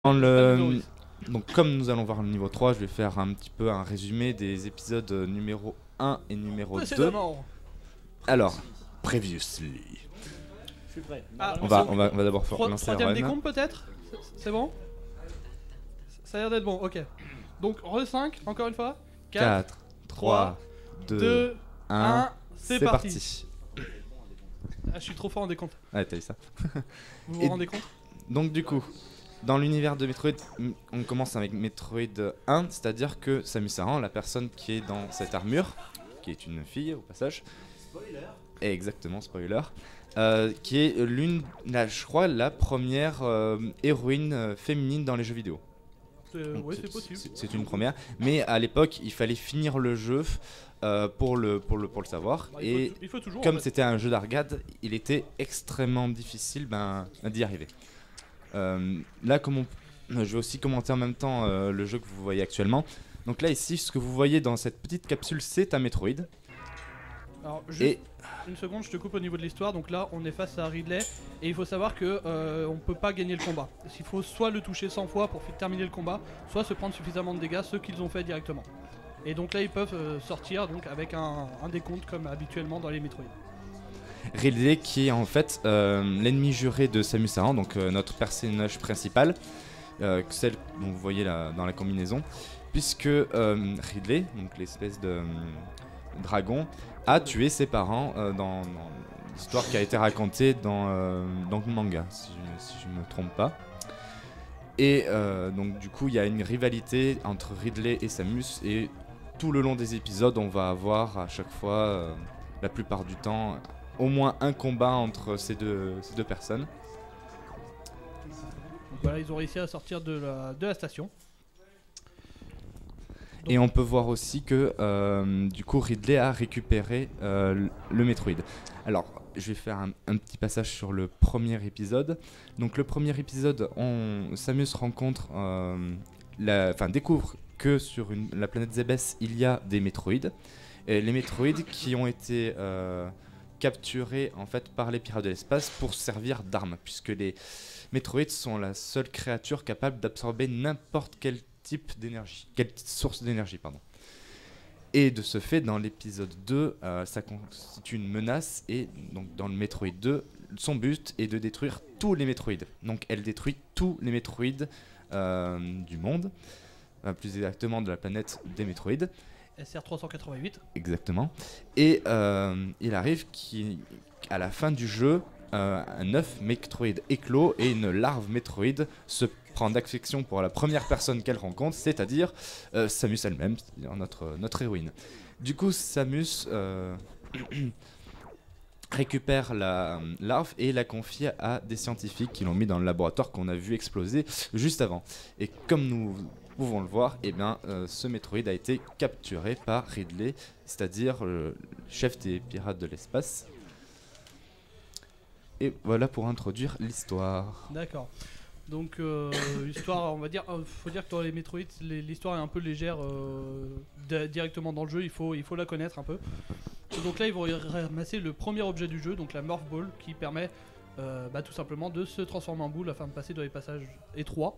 Dans le... Donc comme nous allons voir le niveau 3, je vais faire un petit peu un résumé des épisodes numéro 1 et numéro 2. Précédemment. Alors, previously. Je suis prêt. Ah, On va d'abord lancer la troisième run. décompte peut-être. C'est bon. Ça a l'air d'être bon, ok. Donc re 5, encore une fois. 4, 3, 2, 2, 1, 1, c'est parti. parti. Ah, je suis trop fort en décompte. Ouais, t'as eu ça. Vous Et- vous rendez compte? Donc du coup, dans l'univers de Metroid, on commence avec Metroid 1, c'est-à-dire que Samus Aran, la personne qui est dans cette armure, qui est une fille au passage, exactement, spoiler, qui est je crois, la première héroïne féminine dans les jeux vidéo. Donc, Ouais, c'est possible. C'est une première, mais à l'époque, il fallait finir le jeu pour le savoir. Bah, Et il faut toujours. comme en fait. c'était un jeu d'arcade, il était extrêmement difficile d'y arriver. Là, je vais aussi commenter en même temps le jeu que vous voyez actuellement. Donc là, ici, ce que vous voyez dans cette petite capsule, c'est un Metroid. Alors, juste Et une seconde, je te coupe au niveau de l'histoire. Donc là, on est face à Ridley et il faut savoir que on peut pas gagner le combat. Il faut soit le toucher 100 fois pour terminer le combat, soit se prendre suffisamment de dégâts, ceux qu'ils ont fait directement. Et donc là, ils peuvent sortir donc avec un décompte comme habituellement dans les Metroid. Ridley, qui est en fait l'ennemi juré de Samus Aran, donc notre personnage principal, celle dont vous voyez dans la combinaison, puisque Ridley, donc l'espèce de dragon, a tué ses parents dans l'histoire qui a été racontée dans le manga, si je me trompe pas. Et donc du coup, il y a une rivalité entre Ridley et Samus, et tout le long des épisodes, on va avoir à chaque fois, la plupart du temps, au moins un combat entre ces deux personnes. Donc voilà, ils ont réussi à sortir de la station. Et on peut voir aussi que du coup Ridley a récupéré le Metroid. Alors je vais faire un petit passage sur le premier épisode. Donc le premier épisode, Samus rencontre, découvre que sur la planète Zebes il y a des Metroid. Et les Metroid qui ont été capturés en fait par les pirates de l'espace pour servir d'armes, puisque les Metroid sont la seule créature capable d'absorber n'importe quel type d'énergie, quelle source d'énergie, pardon. Et de ce fait, dans l'épisode 2, ça constitue une menace, et donc dans le Metroid 2, son but est de détruire tous les Metroid. Donc elle détruit tous les Metroid du monde, plus exactement de la planète des Metroid. SR 388. Exactement. Et il arrive qu'à la fin du jeu, un œuf Metroid éclot et une larve Metroid se prend d'affection pour la première personne qu'elle rencontre, c'est-à-dire Samus elle-même, c'est-à-dire notre héroïne. Du coup, Samus récupère la larve et la confie à des scientifiques qui l'ont mis dans le laboratoire qu'on a vu exploser juste avant. Et comme nous pouvons le voir, eh bien, ce Metroid a été capturé par Ridley, c'est-à-dire le chef des pirates de l'espace. Et voilà pour introduire l'histoire. D'accord. Donc l'histoire, on va dire, faut dire que dans les Metroid, l'histoire est un peu légère directement dans le jeu. Il faut la connaître un peu. Et donc là, ils vont ramasser le premier objet du jeu, donc la Morph Ball, qui permet tout simplement de se transformer en boule afin de passer dans les passages étroits.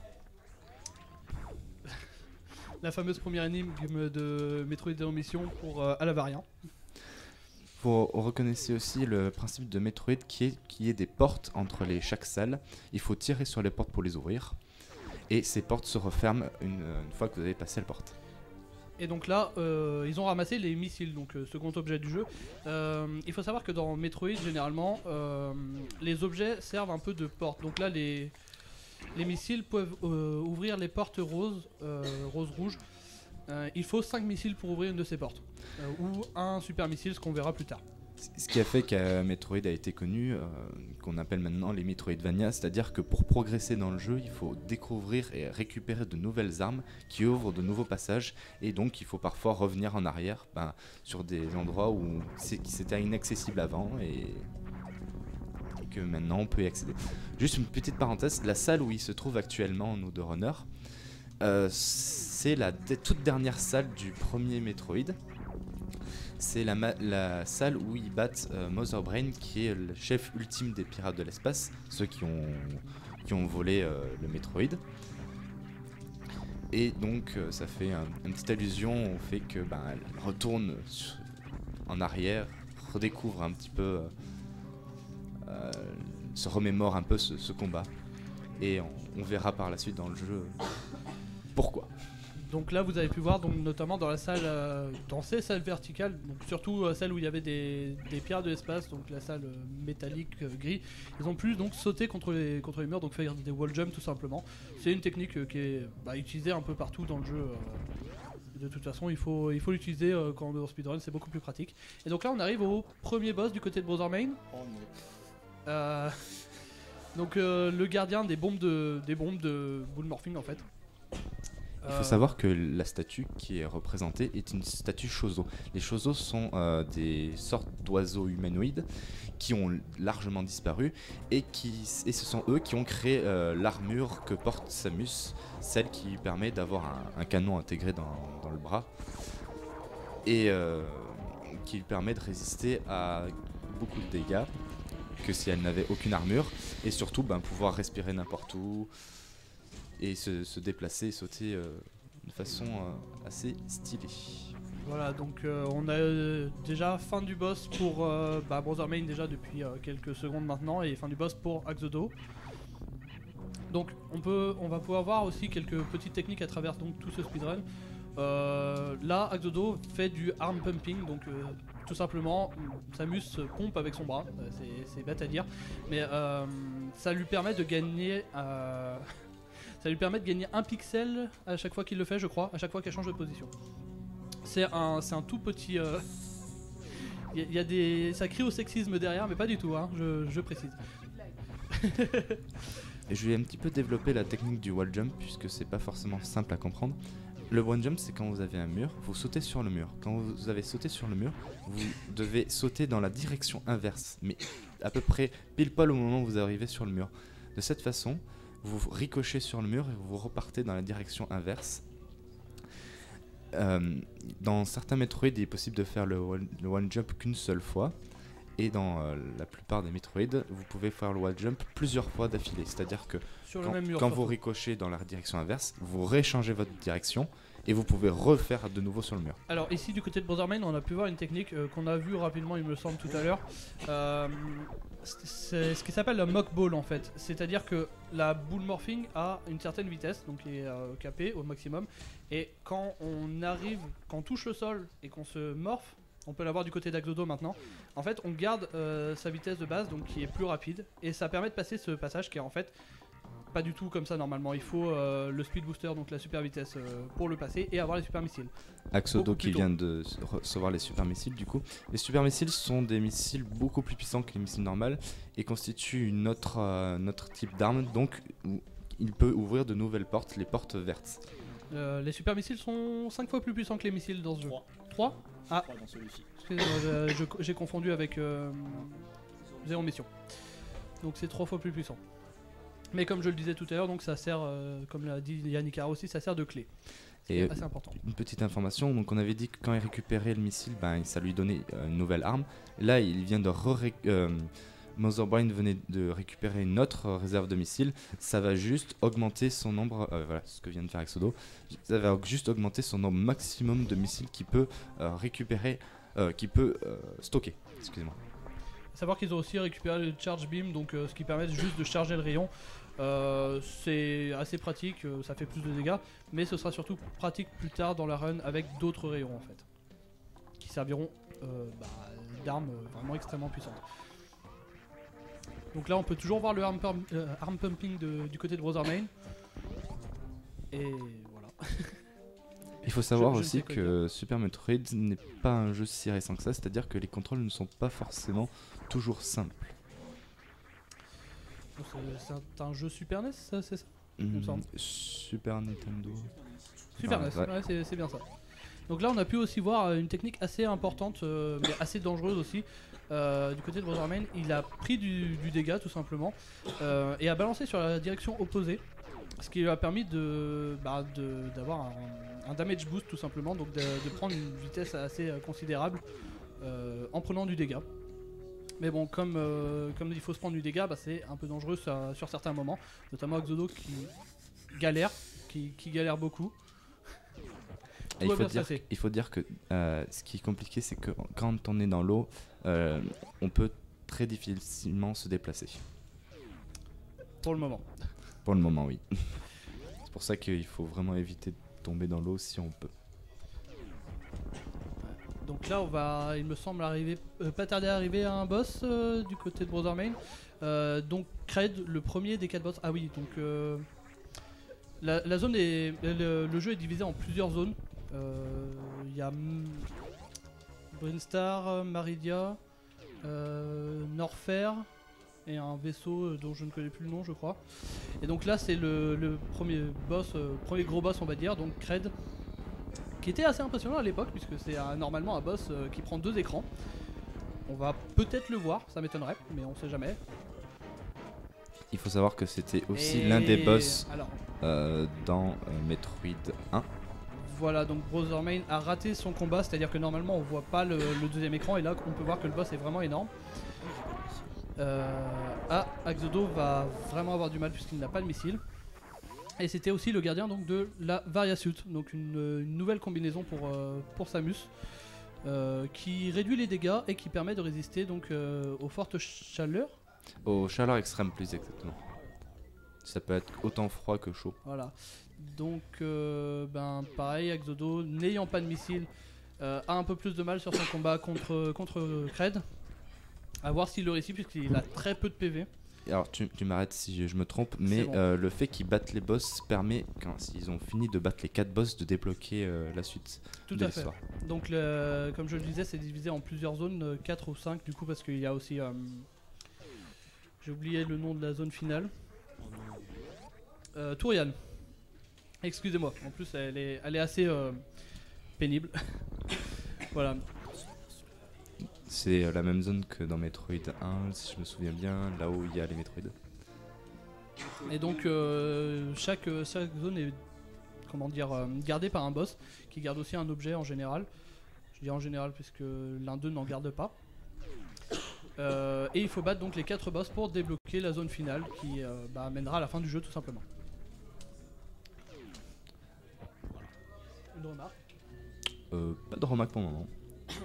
La fameuse première énigme de Metroid Zero Mission pour Alavaria. Vous reconnaissez aussi le principe de Metroid qui est des portes entre chaque salle. Il faut tirer sur les portes pour les ouvrir. Et ces portes se referment une fois que vous avez passé la porte. Et donc là, ils ont ramassé les missiles, donc second objet du jeu. Il faut savoir que dans Metroid, généralement, les objets servent un peu de porte. Donc là, les missiles peuvent ouvrir les portes roses, rose-rouge. Il faut 5 missiles pour ouvrir une de ces portes. Ou un super missile, ce qu'on verra plus tard. Ce qui a fait que Metroid a été connu, qu'on appelle maintenant les Metroidvania, c'est-à-dire que pour progresser dans le jeu, il faut découvrir et récupérer de nouvelles armes qui ouvrent de nouveaux passages, et donc il faut parfois revenir en arrière sur des endroits où c'était inaccessible avant et que maintenant on peut y accéder. Juste une petite parenthèse, la salle où il se trouve actuellement No Door Runner, c'est la toute dernière salle du premier Metroid. C'est la salle où ils battent Mother Brain, qui est le chef ultime des pirates de l'espace, ceux qui ont qui ont volé le Metroid. Et donc ça fait une petite allusion au fait que elle retourne en arrière, redécouvre un petit peu, se remémore un peu ce combat. Et on verra par la suite dans le jeu pourquoi. Donc là vous avez pu voir donc, notamment dans la salle, dans ces salles verticales, donc surtout celle où il y avait des pierres de l'espace, donc la salle métallique gris, ils ont pu donc sauter contre les murs, donc faire des wall jump tout simplement. C'est une technique qui est utilisée un peu partout dans le jeu. De toute façon il faut l'utiliser quand on est en speedrun, c'est beaucoup plus pratique. Et donc là on arrive au premier boss du côté de Brother Main. Donc le gardien des bombes de bull morphing en fait. Il faut savoir que la statue qui est représentée est une statue Chozo. Les Chozo sont des sortes d'oiseaux humanoïdes qui ont largement disparu et ce sont eux qui ont créé l'armure que porte Samus, celle qui lui permet d'avoir un canon intégré dans le bras et qui lui permet de résister à beaucoup de dégâts que si elle n'avait aucune armure, et surtout pouvoir respirer n'importe où et se déplacer et sauter de façon assez stylée. Voilà, donc on a déjà fin du boss pour Brother Main déjà depuis quelques secondes maintenant, et fin du boss pour Axodo. Donc on va pouvoir voir aussi quelques petites techniques à travers donc, tout ce speedrun. Là Axodo fait du arm pumping, donc tout simplement Samus pompe avec son bras, c'est bête à dire, mais ça lui permet de gagner un pixel à chaque fois qu'il le fait, je crois, à chaque fois qu'elle change de position. C'est un tout petit... ça crie au sexisme derrière, mais pas du tout, hein, je précise. Et je vais un petit peu développer la technique du wall jump, puisque c'est pas forcément simple à comprendre. Le wall jump, c'est quand vous avez un mur, vous sautez sur le mur. Quand vous avez sauté sur le mur, vous devez sauter dans la direction inverse, mais à peu près pile poil au moment où vous arrivez sur le mur. De cette façon, vous ricochez sur le mur et vous repartez dans la direction inverse. Dans certains Metroid, il est possible de faire le wall jump qu'une seule fois. Et dans la plupart des Metroid, vous pouvez faire le wall jump plusieurs fois d'affilée. C'est-à-dire que quand vous ricochez dans la direction inverse, vous réchangez votre direction et vous pouvez refaire de nouveau sur le mur. Alors ici du côté de Brother Main, on a pu voir une technique qu'on a vue rapidement, il me semble, tout à l'heure. C'est ce qui s'appelle la mock ball en fait. C'est-à-dire que la bull morphing a une certaine vitesse, donc qui est capée au maximum. Et quand on touche le sol et qu'on se morphe, on peut l'avoir du côté d'Axodo maintenant. En fait, on garde sa vitesse de base, donc qui est plus rapide, et ça permet de passer ce passage qui est en fait pas du tout comme ça normalement. Il faut le speed booster, donc la super vitesse pour le passer et avoir les super missiles. Axodo qui vient de recevoir les super missiles du coup. Les super missiles sont des missiles beaucoup plus puissants que les missiles normales et constituent notre type d'arme, donc il peut ouvrir de nouvelles portes, les portes vertes. Les super missiles sont 5 fois plus puissants que les missiles dans ce jeu. 3 Ah, dans celui-ci. excusez-moi, j'ai confondu avec Zéro Mission. Donc c'est 3 fois plus puissant. Mais comme je le disais tout à l'heure, donc ça sert, comme l'a dit Yannick aussi, ça sert de clé. C'est assez important. Une petite information, donc on avait dit que quand il récupérait le missile, ça lui donnait une nouvelle arme. Là, il vient de Mother Brain venait de récupérer une autre réserve de missiles. Ça va juste augmenter son nombre, voilà ce que vient de faire Axodo. Ça va juste augmenter son nombre maximum de missiles qu'il peut récupérer, qu'il peut stocker. Excusez-moi. Savoir qu'ils ont aussi récupéré le charge beam, donc ce qui permet juste de charger le rayon. C'est assez pratique, ça fait plus de dégâts, mais ce sera surtout pratique plus tard dans la run avec d'autres rayons en fait, qui serviront d'armes vraiment extrêmement puissantes. Donc là on peut toujours voir le arm pumping du côté de Brother Main. Et voilà. Il faut savoir aussi que Super Metroid n'est pas un jeu si récent que ça, c'est-à-dire que les contrôles ne sont pas forcément toujours simples. C'est un jeu Super NES, ça, c'est ça Super Nintendo. Super NES, ouais, c'est bien ça. Donc là on a pu aussi voir une technique assez importante, mais assez dangereuse aussi. Du côté de Brother Main, il a pris du dégât tout simplement et a balancé sur la direction opposée, ce qui lui a permis d'avoir un damage boost tout simplement, donc de prendre une vitesse assez considérable en prenant du dégât. Mais bon, comme il faut se prendre du dégât, bah, c'est un peu dangereux sur certains moments. Notamment Exodo qui galère, qui galère beaucoup. Et il faut dire que ce qui est compliqué, c'est que quand on est dans l'eau, on peut très difficilement se déplacer. Pour le moment. Pour le moment, oui. C'est pour ça qu'il faut vraiment éviter de tomber dans l'eau si on peut. Donc là, on va, il me semble, pas tarder à arriver à un boss du côté de Brother Main. Donc Cred, le premier des 4 boss. Ah oui, donc la zone le jeu est divisé en plusieurs zones. Il y a Brinstar, Maridia, Norfair et un vaisseau dont je ne connais plus le nom, je crois. Et donc là, c'est le premier boss, premier gros boss, on va dire, donc Cred, qui était assez impressionnant à l'époque puisque c'est normalement un boss qui prend 2 écrans. On va peut-être le voir, ça m'étonnerait, mais on sait jamais. Il faut savoir que c'était aussi l'un des boss alors, dans Metroid 1. Voilà, donc Brother Main a raté son combat, c'est-à-dire que normalement on voit pas le deuxième écran et là on peut voir que le boss est vraiment énorme. Exodo va vraiment avoir du mal puisqu'il n'a pas de missile. Et c'était aussi le gardien donc de la Varia Suit, donc une nouvelle combinaison pour Samus qui réduit les dégâts et qui permet de résister donc aux fortes chaleurs. Aux chaleurs extrêmes plus exactement. Ça peut être autant froid que chaud. Voilà. Donc pareil, Exodo n'ayant pas de missile a un peu plus de mal sur son combat contre Cred. A voir s'il le réussit puisqu'il a très peu de PV. Alors tu m'arrêtes si je me trompe, mais bon. Le fait qu'ils battent les boss permet, s'ils ont fini de battre les 4 boss, de débloquer la suite de l'histoire. Donc comme je le disais, c'est divisé en plusieurs zones, 4 ou 5 du coup parce qu'il y a aussi... j'ai oublié le nom de la zone finale. Tourian. Excusez-moi, en plus elle est assez pénible. Voilà. C'est la même zone que dans Metroid 1, si je me souviens bien, là où il y a les Metroid. Et donc chaque zone est gardée par un boss qui garde aussi un objet en général. Je dis en général puisque l'un d'eux n'en garde pas. Et il faut battre donc les 4 boss pour débloquer la zone finale qui mènera à la fin du jeu tout simplement. Une remarque? Pas de remarque pour le moment.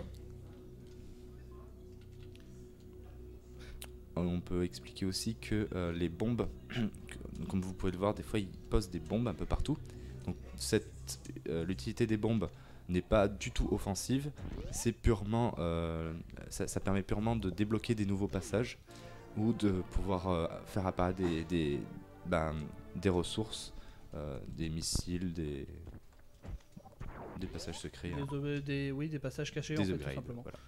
On peut expliquer aussi que les bombes, comme vous pouvez le voir, des fois ils posent des bombes un peu partout. Donc l'utilité des bombes n'est pas du tout offensive, c'est purement, ça permet purement de débloquer des nouveaux passages ou de pouvoir faire apparaître des ressources, des missiles, des passages secrets. Des passages cachés en fait, tout simplement. Voilà.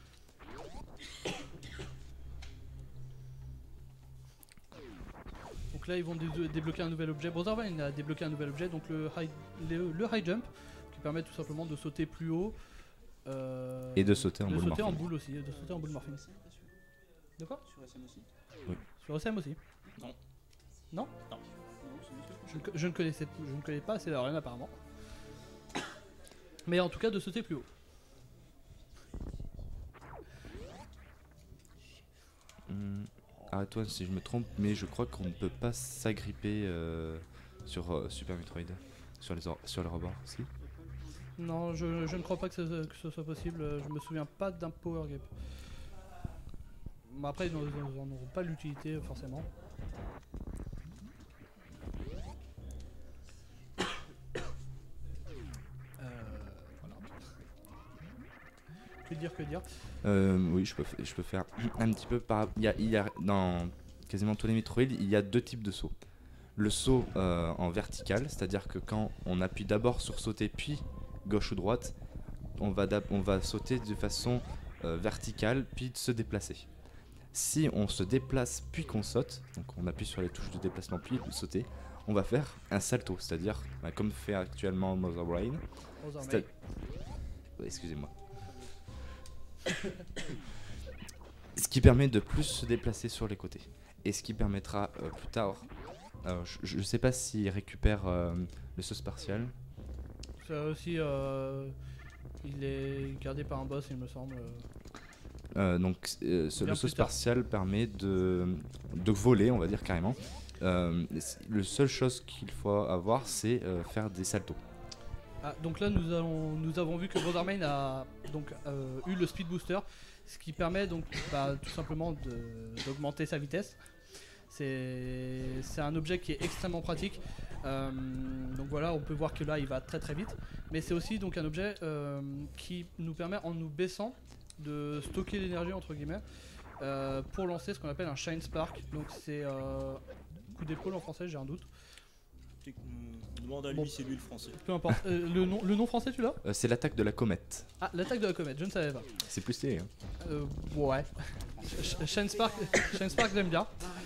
Donc là ils vont débloquer un nouvel objet. Brother Main a débloqué un nouvel objet, donc le high jump, qui permet tout simplement de sauter plus haut. Et de sauter en boule morphine. En boule aussi, de sauter en boule morphine. De quoi? Sur SM aussi? Oui. Sur SM aussi? Non. Non? Non. Je ne connais pas assez d'Arène apparemment. Mais en tout cas de sauter plus haut. Arrête-toi si je me trompe, mais je crois qu'on ne peut pas s'agripper sur Super Metroid, sur les rebords aussi. Non, je ne crois pas que ce soit possible, je me souviens pas d'un power gap. Mais après ils n'en auront pas l'utilité forcément. Voilà. Que dire Oui, je peux faire un petit peu par... Il y a dans quasiment tous les Metroid, il y a 2 types de sauts. Le saut en vertical, c'est-à-dire que quand on appuie d'abord sur sauter puis gauche ou droite, on va sauter de façon verticale puis se déplacer. Si on se déplace puis qu'on saute, donc on appuie sur les touches de déplacement puis sauter, on va faire un salto, c'est-à-dire comme fait actuellement Mother Brain. Excusez-moi. Ce qui permet de plus se déplacer sur les côtés. Et ce qui permettra plus tard... je ne sais pas s'il récupère le saut spatial. Ça aussi, il est gardé par un boss, il me semble. Le Bien saut plus tard. spatial permet de voler, on va dire carrément. Le seule chose qu'il faut avoir, c'est faire des saltos. Ah, donc là, nous avons vu que Brothermain a donc, eu le Speed Booster, ce qui permet donc tout simplement d'augmenter sa vitesse. C'est un objet qui est extrêmement pratique. Donc voilà, on peut voir que là, il va très très vite. Mais c'est aussi donc un objet qui nous permet, en nous baissant, de stocker l'énergie entre guillemets pour lancer ce qu'on appelle un Shine Spark. Donc c'est coup d'épaule en français, j'ai un doute. Demande à lui, Bon. c'est lui le français. Peu importe. Le nom français, tu l'as? C'est l'attaque de la comète. Ah, l'attaque de la comète, je ne savais pas. C'est plus stylé. Hein. Ouais. Shine Spark, j'aime bien.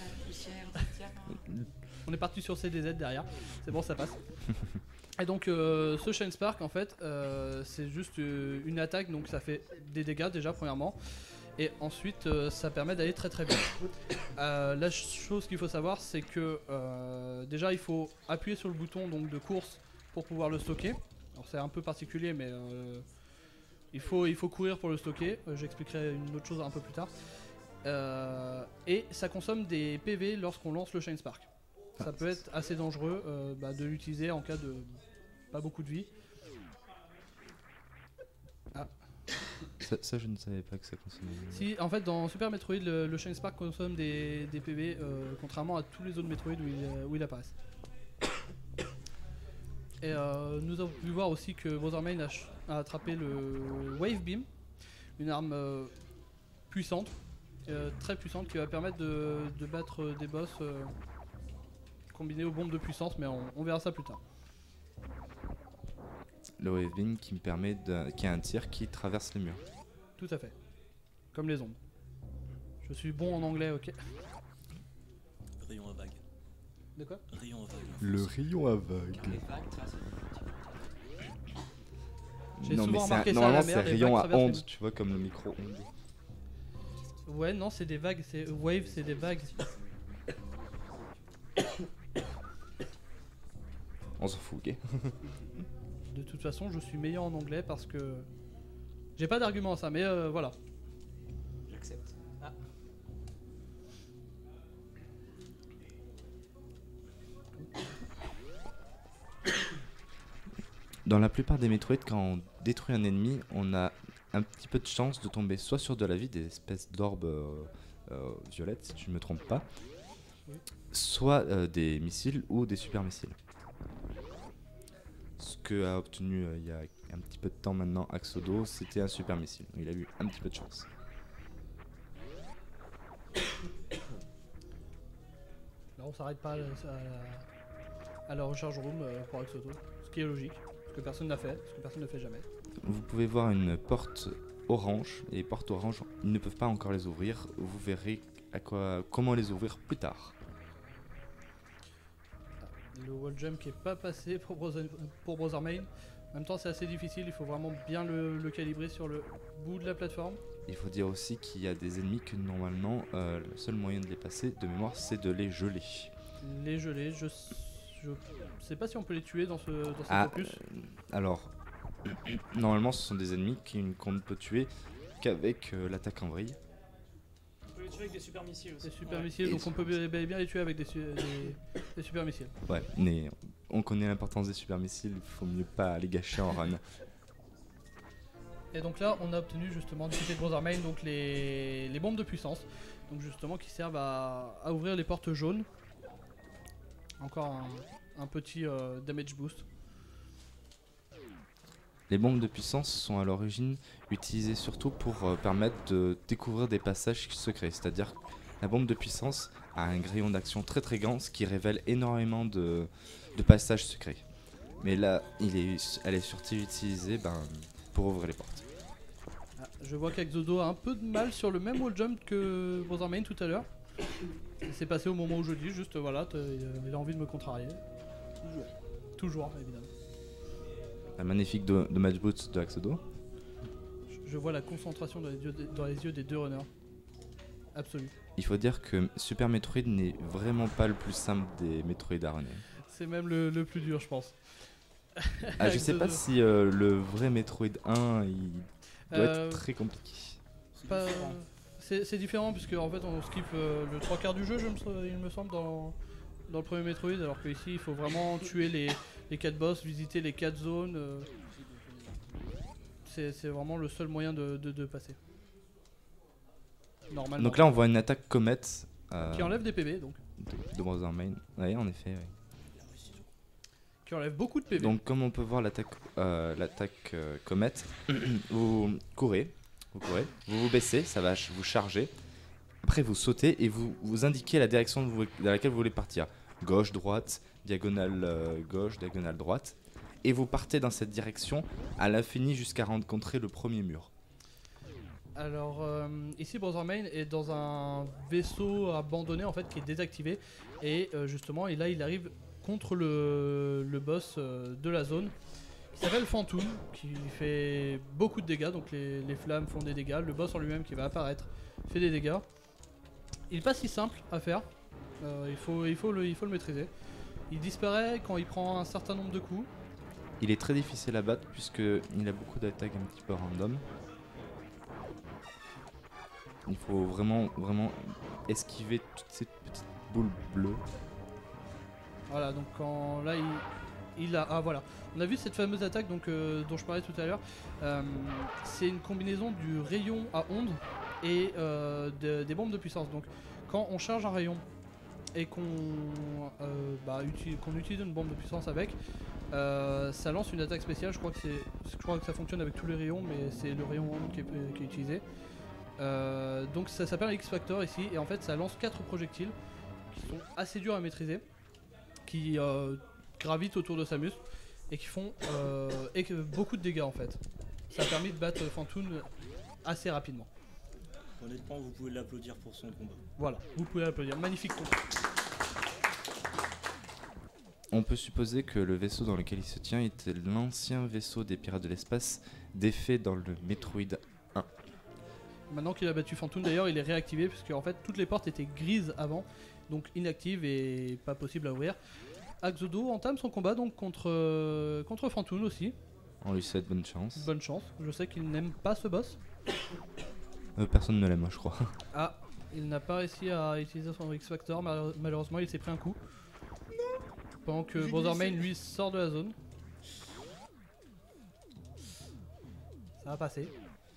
On est parti sur CDZ derrière. C'est bon, ça passe. Et donc ce Shine Spark en fait c'est juste une attaque, donc ça fait des dégâts déjà premièrement. Et ensuite ça permet d'aller très très vite. La chose qu'il faut savoir c'est que déjà il faut appuyer sur le bouton donc, de course pour pouvoir le stocker. Alors c'est un peu particulier mais il faut courir pour le stocker. J'expliquerai une autre chose un peu plus tard. Et ça consomme des PV lorsqu'on lance le Shine Spark. Ça peut être assez dangereux de l'utiliser en cas de pas beaucoup de vie. Ah. Ça, je ne savais pas que ça consommait. Si, en fait, dans Super Metroid, le Shine Spark consomme des PV, contrairement à tous les autres Metroid où il apparaissent. Et nous avons pu voir aussi que Brothermain a attrapé le Wave Beam, une arme puissante, très puissante, qui va permettre de battre des boss combinés aux bombes de puissance, mais on verra ça plus tard. Le Wave Beam qui me permet qui a un tir qui traverse les murs. Tout à fait. Comme les ombres. Je suis bon en anglais, ok. Rayon à vague. De quoi? Rayon à vague. Le rayon aveugle. J'ai Non souvent mais remarqué ça à normalement la c'est mer, les rayon vagues à traversent les ondes, murs. tu vois, comme le micro-ondes. Ouais, non, c'est des vagues, c'est wave, c'est des vagues. On s'en fout, ok. De toute façon, je suis meilleur en anglais parce que j'ai pas d'argument à ça, mais voilà. J'accepte. Ah. Dans la plupart des Metroid, quand on détruit un ennemi, on a un petit peu de chance de tomber soit sur de la vie, des espèces d'orbes violettes, si je ne me trompe pas, soit des missiles ou des super missiles. Ce que a obtenu il y a un petit peu de temps maintenant Axodo, c'était un super missile. Il a eu un petit peu de chance. Là, on s'arrête pas à la recharge room pour Axoto, ce qui est logique, ce que personne n'a fait, ce que personne ne fait jamais. Vous pouvez voir une porte orange, et les portes oranges, ils ne peuvent pas encore les ouvrir. Vous verrez comment les ouvrir plus tard. Le wall jump qui est pas passé pour Brothermain. En même temps, c'est assez difficile, il faut vraiment bien le calibrer sur le bout de la plateforme. Il faut dire aussi qu'il y a des ennemis que normalement, le seul moyen de les passer de mémoire, c'est de les geler. Les gelés, je sais pas si on peut les tuer dans cet opus. Alors, normalement, ce sont des ennemis qu'on ne peut tuer qu'avec l'attaque en vrille. On peut les tuer avec des super missiles aussi. Des super Ouais. missiles, Et donc on peut bel et bien les tuer avec des super missiles. Ouais, mais on connaît l'importance des super missiles, il faut mieux pas les gâcher en run. Et donc là, on a obtenu justement du côté de Brothermain donc les bombes de puissance, donc justement qui servent à ouvrir les portes jaunes. Encore un petit damage boost. Les bombes de puissance sont à l'origine utilisées surtout pour permettre de découvrir des passages secrets. C'est-à-dire que la bombe de puissance a un grillon d'action très très grand, ce qui révèle énormément de passages secrets. Mais là, elle est surtout utilisée pour ouvrir les portes. Ah, je vois qu'Axodo a un peu de mal sur le même wall jump que Brothermain tout à l'heure. C'est passé au moment où je dis, juste voilà, il a envie de me contrarier. Toujours, évidemment. Un magnifique de match boots de Axodo. Je vois la concentration dans les yeux des deux runners. Absolue. Il faut dire que Super Metroid n'est vraiment pas le plus simple des Metroid à runner. C'est même le plus dur, je pense. Ah, je sais pas Axodo. si le vrai Metroid 1 il doit Euh, être très compliqué. C'est Pas- différent. C'est différent puisque en fait on skip le 3 quarts du jeu, il me semble, dans le premier Metroid, alors que ici il faut vraiment tuer les 4 boss, visiter les 4 zones. C'est vraiment le seul moyen de passer. Normalement. Donc là, on voit une attaque comète Qui enlève des PV, donc. de Brother Main. Oui, en effet. Oui. Il a réussi. Qui enlève beaucoup de PV. Donc, comme on peut voir l'attaque comète, vous courez, vous baissez, ça va vous charger. Après, vous sautez et vous indiquez la direction dans laquelle vous voulez partir. Gauche, droite, diagonale gauche, diagonale droite. Et vous partez dans cette direction à l'infini jusqu'à rencontrer le premier mur. Alors ici Brother Main est dans un vaisseau abandonné en fait qui est désactivé et justement et là il arrive contre le boss de la zone qui s'appelle Phantoum qui fait beaucoup de dégâts, donc les flammes font des dégâts, le boss en lui-même qui va apparaître fait des dégâts. Il n'est pas si simple à faire, il faut le maîtriser. Il disparaît quand il prend un certain nombre de coups. Il est très difficile à battre puisqu'il a beaucoup d'attaques un petit peu random. Il faut vraiment esquiver toutes ces petites boules bleues. Voilà, donc quand là il a voilà, on a vu cette fameuse attaque donc dont je parlais tout à l'heure. C'est une combinaison du rayon à ondes et des bombes de puissance. Donc quand on charge un rayon et qu'on utilise une bombe de puissance avec, ça lance une attaque spéciale. Je crois que ça fonctionne avec tous les rayons, mais c'est le rayon onde qui est utilisé. Donc ça s'appelle X-Factor ici et en fait ça lance 4 projectiles qui sont assez durs à maîtriser, qui gravitent autour de Samus et qui font beaucoup de dégâts en fait. Ça a permis de battre Phantoum assez rapidement. Honnêtement, vous pouvez l'applaudir pour son combat. Voilà, vous pouvez l'applaudir, magnifique combat. On peut supposer que le vaisseau dans lequel il se tient était l'ancien vaisseau des pirates de l'espace défait dans le Metroid 1. Maintenant qu'il a battu Phantoum d'ailleurs il est réactivé puisque en fait toutes les portes étaient grises avant, donc inactives et pas possible à ouvrir. Axodo entame son combat donc contre Phantoum aussi. On lui souhaite bonne chance. Bonne chance, je sais qu'il n'aime pas ce boss. Personne ne l'aime, je crois. Ah, il n'a pas réussi à utiliser son X-Factor, malheureusement il s'est pris un coup. Pendant que J'ai Brother glissé. Main lui sort de la zone. Ça va passer.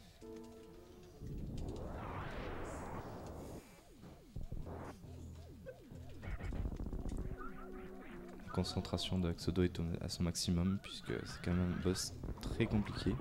La concentration de Axodo est à son maximum puisque c'est quand même un boss très compliqué.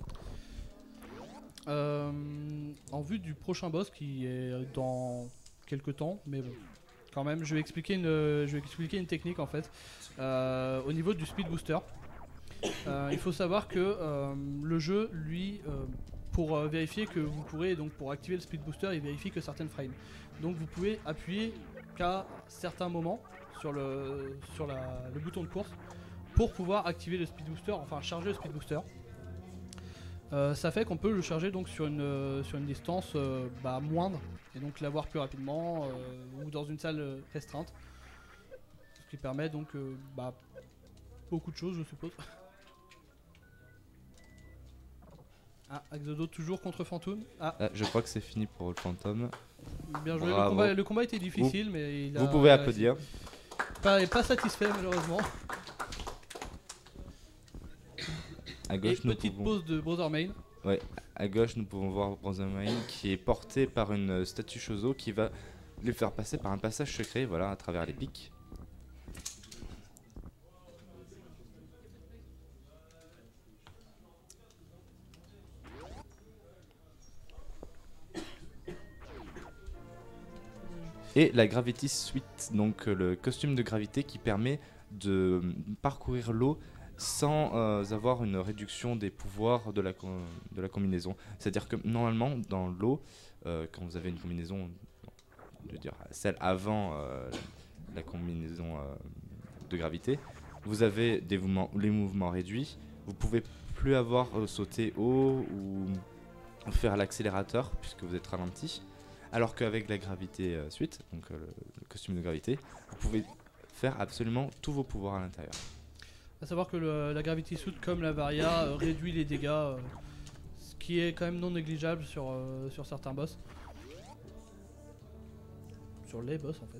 En vue du prochain boss qui est dans quelques temps, mais bon, quand même, je vais expliquer une technique en fait. Au niveau du speed booster, il faut savoir que le jeu, lui, pour vérifier que vous pourrez, donc pour activer le speed booster, il vérifie que certaines frames. Donc vous pouvez appuyer qu'à certains moments sur le bouton de course pour pouvoir activer le speed booster, enfin charger le speed booster. Ça fait qu'on peut le charger donc sur une distance moindre et donc l'avoir plus rapidement ou dans une salle restreinte, ce qui permet donc beaucoup de choses je suppose. Ah, Axodo toujours contre Phantoum. Ah, Je crois que c'est fini pour le fantôme. bien joué, Bravo. le combat était difficile mais Vous pouvez applaudir. pas satisfait malheureusement. À Et gauche, nous petite pouvons... pause de Brother Main. À gauche, nous pouvons voir Brother Main qui est porté par une statue Chozo qui va lui faire passer par un passage secret, voilà, à travers les pics. Et la Gravity Suite, donc le costume de gravité qui permet de parcourir l'eau sans avoir une réduction des pouvoirs de la combinaison. C'est-à-dire que normalement, dans l'eau, quand vous avez une combinaison, je veux dire celle avant la combinaison de gravité, vous avez les mouvements réduits, vous pouvez plus avoir sauter haut ou faire l'accélérateur puisque vous êtes ralenti. Alors qu'avec la gravité suite, donc le costume de gravité, vous pouvez faire absolument tous vos pouvoirs à l'intérieur. A savoir que la Gravity Suit comme la Varia réduit les dégâts, ce qui est quand même non négligeable sur certains boss. Sur les boss en fait.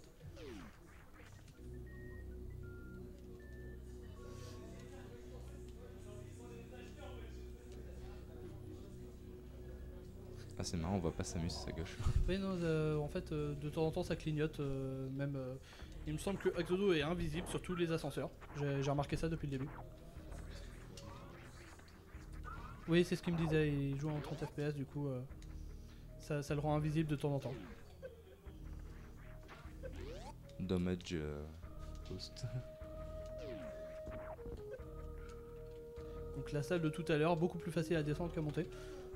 Ah, c'est marrant, on voit pas Samus à gauche. Oui, non, en fait, de temps en temps ça clignote. Même, il me semble que Axodo est invisible sur tous les ascenseurs. J'ai remarqué ça depuis le début. Oui, c'est ce qu'il me disait. Il joue en 30 FPS, du coup, ça le rend invisible de temps en temps. Damage boost. Donc la salle de tout à l'heure, beaucoup plus facile à descendre qu'à monter.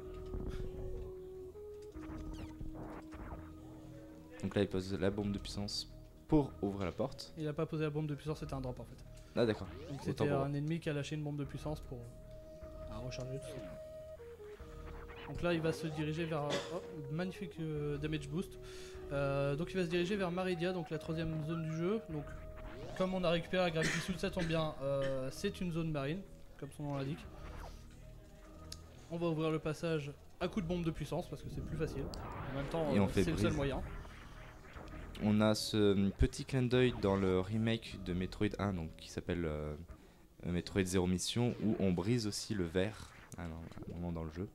Donc là, il pose la bombe de puissance pour ouvrir la porte. Il a pas posé la bombe de puissance, c'était un drop en fait. Ah, d'accord. Donc Autant c'était pour moi. un ennemi qui a lâché une bombe de puissance pour recharger tout ça. Donc là il va se diriger vers... Oh, magnifique damage boost. Donc il va se diriger vers Maridia, donc la troisième zone du jeu. Donc comme on a récupéré la Gravity Suit, ça tombe bien, c'est une zone marine, comme son nom l'indique. On va ouvrir le passage à coup de bombe de puissance parce que c'est plus facile. En même temps, Et on fait c'est le seul brise. moyen. On a ce petit clin d'œil dans le remake de Metroid 1, donc qui s'appelle Metroid Zero Mission, où on brise aussi le verre à un moment dans le jeu.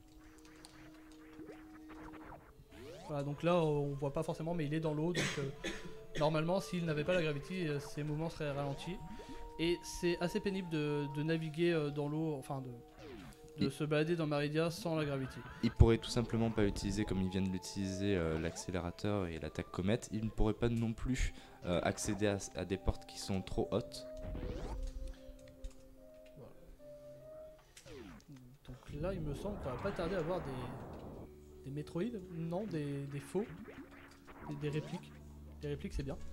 Voilà, donc là on voit pas forcément, mais il est dans l'eau, donc normalement s'il n'avait pas la gravity, ses mouvements seraient ralentis. Et c'est assez pénible de naviguer dans l'eau, enfin de se balader dans Maridia sans la gravity. Il pourrait tout simplement pas utiliser, comme il vient de l'utiliser, l'accélérateur et l'attaque comète. Il ne pourrait pas non plus accéder à des portes qui sont trop hautes. Donc là il me semble qu'on va pas tarder à voir des Metroid, non, des faux, des répliques. Les répliques c'est bien.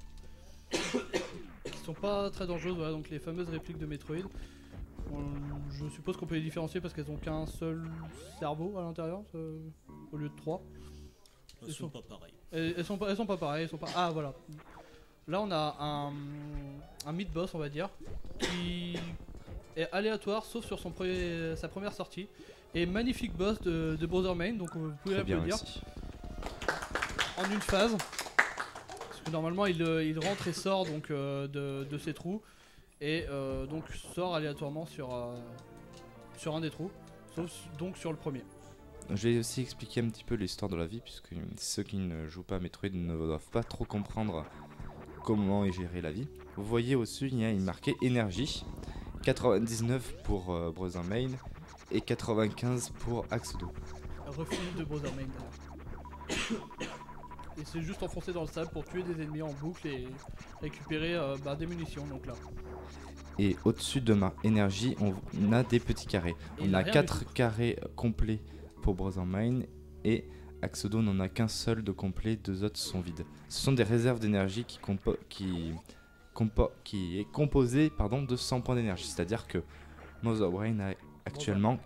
Qui sont pas très dangereuses, voilà, donc les fameuses répliques de Metroid. Je suppose qu'on peut les différencier parce qu'elles ont qu'un seul cerveau à l'intérieur au lieu de 3. Elles sont pas pareilles. Elles sont pas pareilles, elles sont pas... Ah voilà. Là on a un mid-boss on va dire qui est aléatoire sauf sur sa première sortie. Et magnifique boss de Brother Main, donc vous pouvez Très bien l'applaudir réussi. en une phase. Parce que normalement il rentre et sort donc de ses trous. Et donc sort aléatoirement sur un des trous, sauf donc sur le premier. Je vais aussi expliquer un petit peu l'histoire de la vie, puisque ceux qui ne jouent pas à Metroid ne doivent pas trop comprendre comment est gérée la vie. Vous voyez au-dessus, il y a marqué énergie, 99 pour Brother Main et 95 pour Axodo. Un refil de Brother Main d'ailleurs. Et c'est juste enfoncé dans le sable pour tuer des ennemis en boucle et récupérer des munitions, donc là. Et au-dessus de ma énergie, on a des petits carrés. Et On il a a rien 4 du tout. carrés complets pour Brother Mine et Axodo n'en a qu'un seul de complet, 2 autres sont vides. Ce sont des réserves d'énergie qui est composée de 100 points d'énergie. C'est-à-dire que Mother Brain a actuellement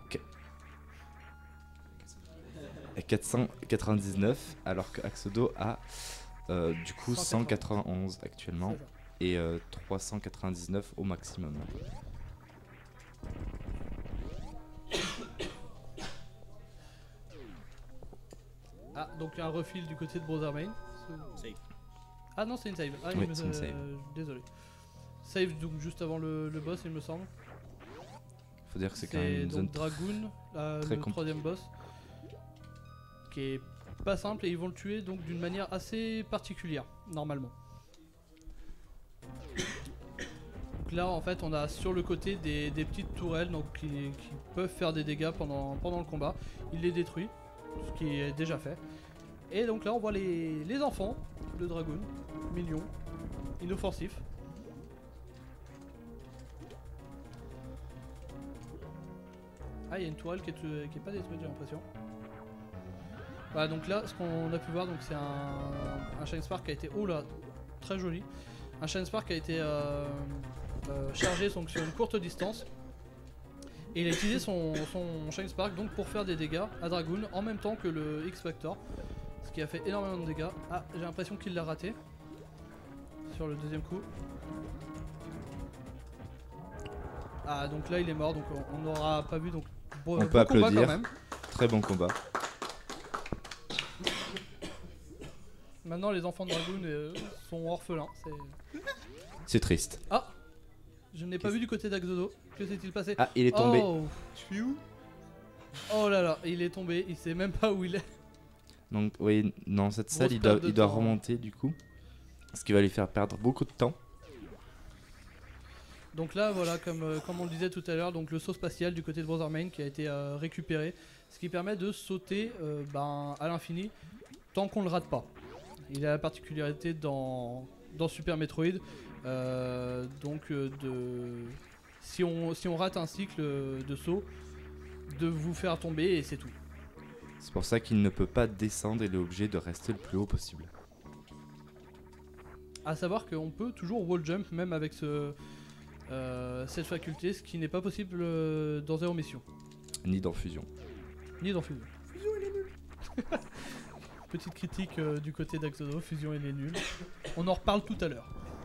499 alors que Axodo a du coup 191 actuellement et 399 au maximum. Ah, donc un refil du côté de Brother Main. Save. Ah non, c'est une save. Ah, Oui, c'est une save. Désolé. Save donc juste avant le boss, il me semble. Faut dire que c'est quand même une donc zone Dragoon, très le troisième boss, qui est pas simple et ils vont le tuer donc d'une manière assez particulière normalement. Donc là en fait on a sur le côté des petites tourelles donc qui peuvent faire des dégâts pendant le combat. Il les détruit, ce qui est déjà fait. Et donc là on voit les enfants de Dragoon, mignons, inoffensifs. Ah, il y a une tourelle qui est pas détruite, j'ai l'impression. Voilà, donc là, ce qu'on a pu voir, donc c'est un Shine Spark qui a été, oh là, très joli. Un Shine Spark qui a été chargé donc, sur une courte distance. Et il a utilisé son Shine Spark donc pour faire des dégâts à Dragoon en même temps que le X-Factor. Ce qui a fait énormément de dégâts. Ah, j'ai l'impression qu'il l'a raté sur le deuxième coup. Ah, donc là il est mort, donc on n'aura pas vu donc On beau peut combat applaudir. quand même. Très bon combat. Maintenant, les enfants de Dragoon sont orphelins. C'est triste. Ah, je n'ai pas vu du côté d'Axodo. Que s'est-il passé? Ah, il est tombé. Oh. Je suis où? Oh là là, il est tombé. Il sait même pas où il est. Donc oui, dans cette salle, Grosse il doit, perte de il doit temps. remonter du coup. Ce qui va lui faire perdre beaucoup de temps. Donc là, voilà, comme on le disait tout à l'heure, donc le saut spatial du côté de Brothermain qui a été récupéré, ce qui permet de sauter à l'infini tant qu'on ne le rate pas. Il a la particularité dans Super Metroid, si on rate un cycle de saut, de vous faire tomber et c'est tout. C'est pour ça qu'il ne peut pas descendre et il est obligé de rester le plus haut possible. A savoir qu'on peut toujours wall jump même avec cette faculté, ce qui n'est pas possible dans Zero Mission, Ni dans Fusion. ni dans Fusion. Fusion il est nul. Petite critique du côté d'Axodo, Fusion il est nul. On en reparle tout à l'heure.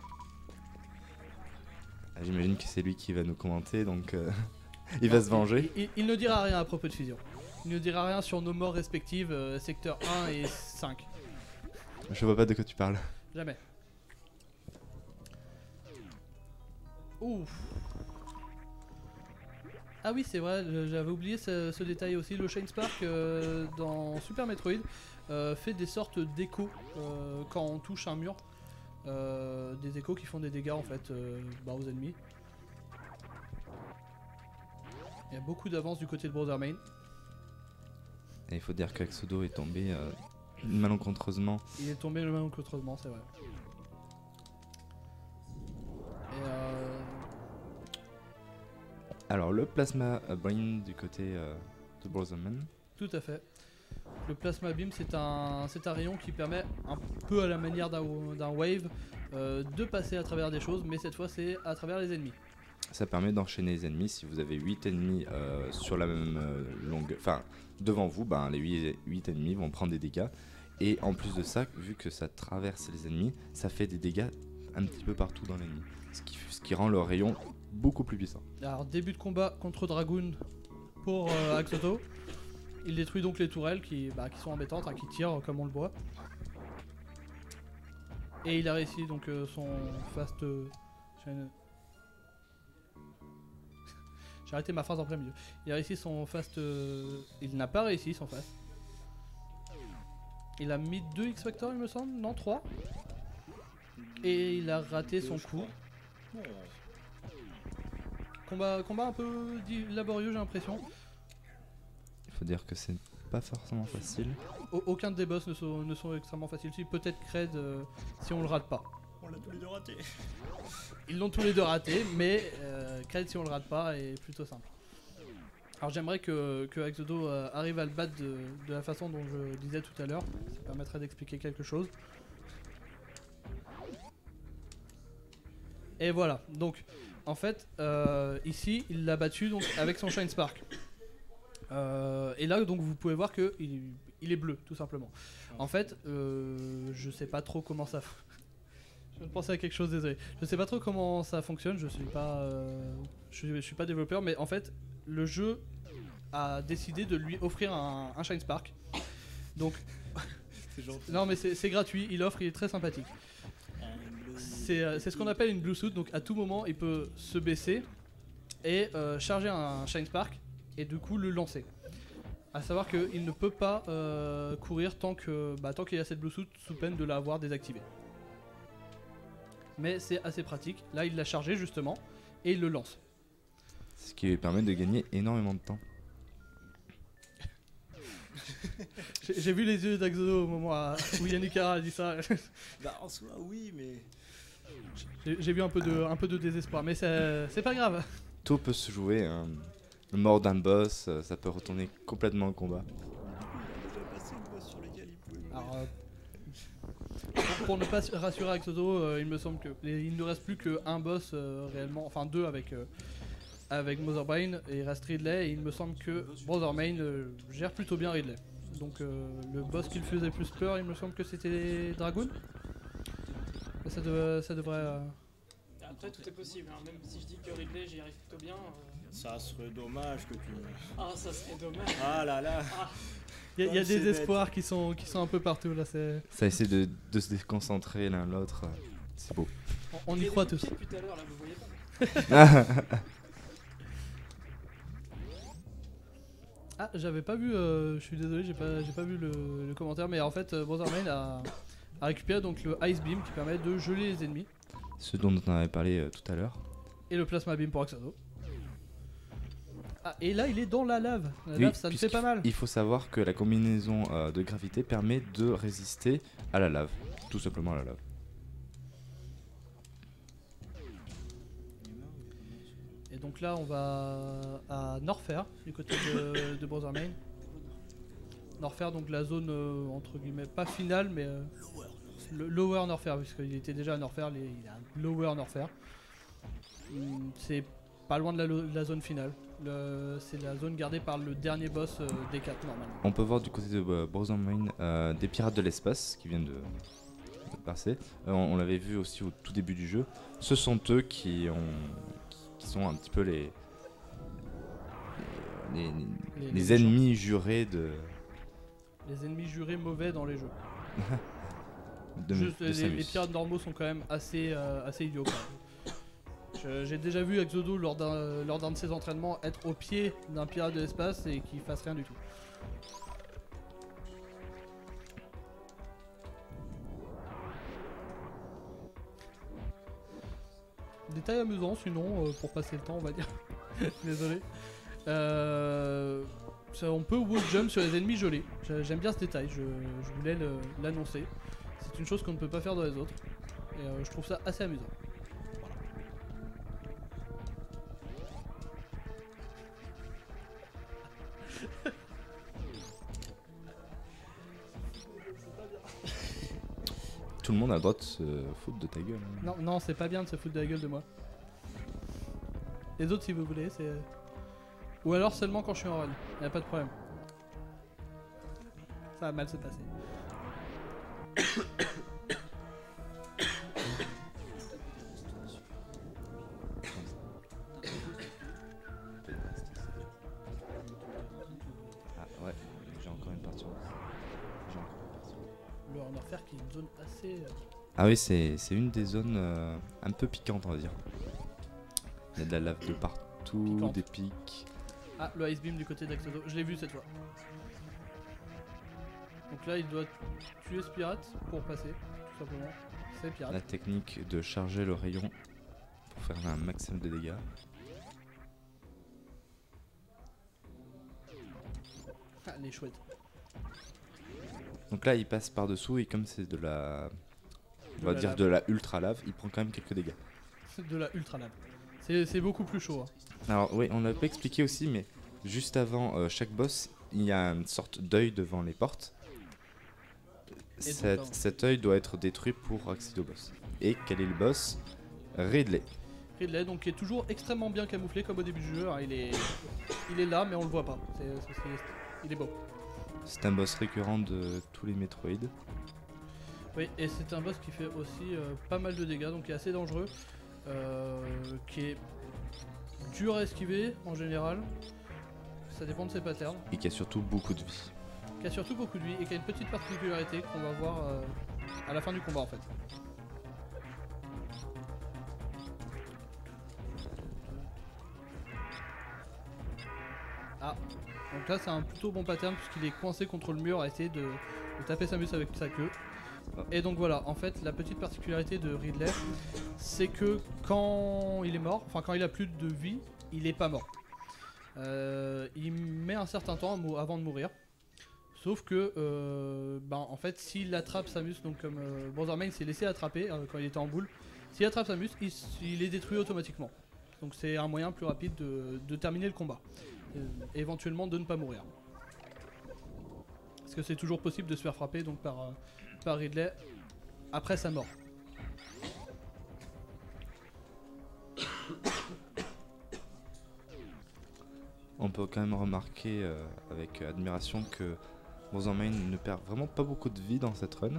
Ah, j'imagine que c'est lui qui va nous commenter, donc il va se venger. Il ne dira rien à propos de Fusion. Il ne dira rien sur nos morts respectives, secteur 1 et 5. Je vois pas de quoi tu parles. Jamais. Ouf. Ah oui, c'est vrai, j'avais oublié ce détail aussi. Le Shine Spark dans Super Metroid fait des sortes d'échos quand on touche un mur. Des échos qui font des dégâts en fait aux ennemis. Il y a beaucoup d'avance du côté de Brothermain. Et il faut dire qu'Axodo est tombé malencontreusement. Il est tombé le malencontreusement, c'est vrai. Et Alors le plasma brain du côté de Brotherman. tout à fait. Le plasma beam, c'est un rayon qui permet, un peu à la manière d'un wave, de passer à travers des choses, mais cette fois c'est à travers les ennemis. Ça permet d'enchaîner les ennemis. Si vous avez 8 ennemis sur la même longueur, enfin devant vous, ben, les 8 ennemis vont prendre des dégâts. Et en plus de ça, vu que ça traverse les ennemis, ça fait des dégâts un petit peu partout dans l'ennemi. Ce qui rend le rayon beaucoup plus puissant. Alors début de combat contre Dragoon pour Axoto. Il détruit donc les tourelles qui sont embêtantes, qui tirent comme on le voit. Et il a réussi donc son fast... J'ai arrêté ma phrase en plein milieu. Il a réussi son fast... Il n'a pas réussi son fast. Il a mis 2 X-Factor il me semble, non 3. Et il a raté son coup. Bon, Combat un peu laborieux j'ai l'impression. Il faut dire que c'est pas forcément facile. Aucun des boss ne sont extrêmement faciles. Si, peut-être Cred si on le rate pas. on l'a tous les deux raté. Ils l'ont tous les deux raté, mais Cred si on le rate pas est plutôt simple. Alors j'aimerais que Axodo arrive à le battre de la façon dont je disais tout à l'heure. Ça permettrait d'expliquer quelque chose. Et voilà, donc en fait ici il l'a battu donc, avec son Shine Spark. Et là donc vous pouvez voir que il est bleu tout simplement. En fait je sais pas trop comment ça... Je viens de penser à quelque chose, désolé. Je sais pas trop comment ça fonctionne, je suis pas développeur, mais en fait le jeu a décidé de lui offrir un Shine Spark. Donc C'est gentil. non mais c'est gratuit, il offre, il est très sympathique. C'est ce qu'on appelle une Blue Suit, donc à tout moment il peut se baisser et charger un Shine Spark et du coup le lancer. A savoir qu'il ne peut pas courir tant qu'il a cette Blue Suit sous peine de l'avoir désactivée. Mais c'est assez pratique, là il l'a chargé justement et il le lance. Ce qui lui permet de gagner énormément de temps. J'ai vu les yeux d'Axodo au moment où Yannickara a dit ça. Bah en soi oui mais... J'ai vu un peu de désespoir, mais c'est pas grave. Tout peut se jouer. Hein. Le mort d'un boss, ça peut retourner complètement au combat. Il a déjà passé une boss sur lequel il pouvait mourir. Alors, pour ne pas rassurer Axodo, il me semble qu'il ne reste plus qu'un boss réellement, enfin 2 avec Motherbrain et il reste Ridley, et il me semble que Brothermain gère plutôt bien Ridley. Donc le boss qui le faisait plus peur, il me semble que c'était Dragoon. Ça devrait... Après, tout est possible. Hein. Même si je dis que Ridley, j'y arrive plutôt bien. Ça serait dommage que tu... Ah, ça serait dommage. Ah là là. Ah, Il y a Comme c'est des espoirs qui sont un peu partout là. Ça essaie de se déconcentrer l'un l'autre. C'est beau. On y il y a croit des tous. pieds depuis tout à l'heure, là, vous voyez pas. Ah, j'avais pas vu, je suis désolé, j'ai pas vu le commentaire, mais en fait, Brothermain a récupéré donc le Ice Beam qui permet de geler les ennemis Ce dont on avait parlé tout à l'heure. et le Plasma Beam pour Axado. Ah, et là, il est dans la lave. La Oui, lave, ça me fait puisqu'il pas mal. Il faut savoir que la combinaison de gravité permet de résister à la lave. Tout simplement à la lave. Et donc là, on va à Norfair, du côté de Brothermain. Norfair, donc la zone entre guillemets pas finale, mais le Lower Norfair, puisqu'il était déjà à Norfair, il a un Lower Norfair. C'est pas loin de la zone finale. C'est la zone gardée par le dernier boss des 4 normalement. On peut voir du côté de Brothermain des pirates de l'espace qui viennent de passer. On l'avait vu aussi au tout début du jeu. Ce sont eux qui sont un petit peu les méchants. ennemis jurés de Les ennemis jurés mauvais dans les jeux. de Samus. Les pirates normaux sont quand même assez idiots. Quand même. J'ai déjà vu Exodo lors d'un de ses entraînements être au pied d'un pirate de l'espace et qu'il fasse rien du tout. Détail amusant sinon pour passer le temps on va dire. Désolé. On peut wall jump sur les ennemis gelés. J'aime bien ce détail, je voulais l'annoncer. C'est une chose qu'on ne peut pas faire dans les autres. Et je trouve ça assez amusant. Tout le monde a le droit de se foutre de ta gueule. Hein. Non, non, c'est pas bien de se foutre de la gueule de moi. Les autres si vous voulez, c'est... Ou alors seulement quand je suis en run, y a pas de problème. Ça va mal se passer. Ah ouais, j'ai encore une partie. Le Norfair qui est une zone assez... Ah oui, c'est une des zones un peu piquantes, on va dire. Il y a de la lave de partout, Piquante. des pics. Ah, le Ice Beam du côté d'Axodo, je l'ai vu cette fois. Donc là, il doit tuer ce pirate pour passer, tout simplement. C'est pirate. La technique de charger le rayon pour faire un maximum de dégâts. Ah, les chouettes. Donc là, il passe par dessous et comme c'est de la, on De va la dire lave. de la ultra lave, il prend quand même quelques dégâts. De la ultra lave. C'est beaucoup plus chaud. Hein. Alors oui, on l'a pas expliqué aussi, mais juste avant chaque boss, il y a une sorte d'œil devant les portes. Et donc, Cet œil doit être détruit pour accéder au boss. Et quel est le boss? Ridley. Ridley, donc qui est toujours extrêmement bien camouflé comme au début du jeu. Hein. Il est là, mais on le voit pas. Il est beau. C'est un boss récurrent de tous les Metroid. Oui, et c'est un boss qui fait aussi pas mal de dégâts, donc qui est assez dangereux. Qui est dur à esquiver en général. Ça dépend de ses patterns. Et qui a surtout beaucoup de vie. Qui a surtout beaucoup de vie et qui a une petite particularité qu'on va voir à la fin du combat en fait. Ah, donc là c'est un plutôt bon pattern puisqu'il est coincé contre le mur à essayer de taper Samus avec sa queue. Et donc voilà, en fait la petite particularité de Ridley, c'est que quand il est mort, enfin quand il a plus de vie, il est pas mort. Il met un certain temps avant de mourir. Sauf que, en fait, s'il attrape Samus, donc comme Brothermain s'est laissé attraper quand il était en boule, s'il attrape Samus, il est détruit automatiquement. Donc c'est un moyen plus rapide de terminer le combat. Et éventuellement de ne pas mourir. Parce que c'est toujours possible de se faire frapper donc par Ridley après sa mort. On peut quand même remarquer avec admiration que Brothermain ne perd vraiment pas beaucoup de vie dans cette run.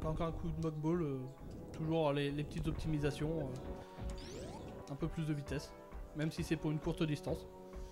encore un coup de mock ball, toujours les petites optimisations, un peu plus de vitesse, même si c'est pour une courte distance.